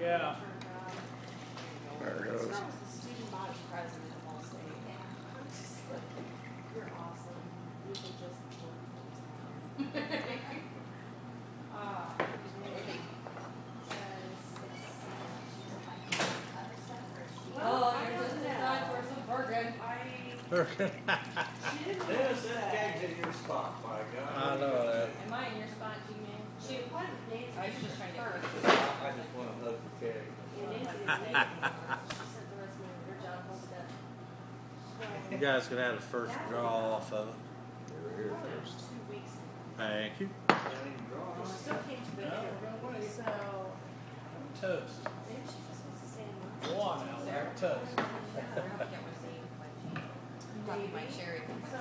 Yeah. There it goes. The student body president of Ball State. I'm just like, you're awesome. You can just work full time. Oh, you're just in time for some burger. Dennis, that gag's in your spot, my God. I know that. Am I in your spot, G-Man? She was Nancy. I was just trying to get first. I just want to hug the keg. Yeah, Nancy is amazing. She sent the rest of her job hold it up. You guys can have the first draw off of it. You're here first. 2 weeks. Thank you. Don't even draw. She still came to me. So Toast. maybe she just wants to stay in the One out there, toast. I don't get my name, my G. Talking my cherry.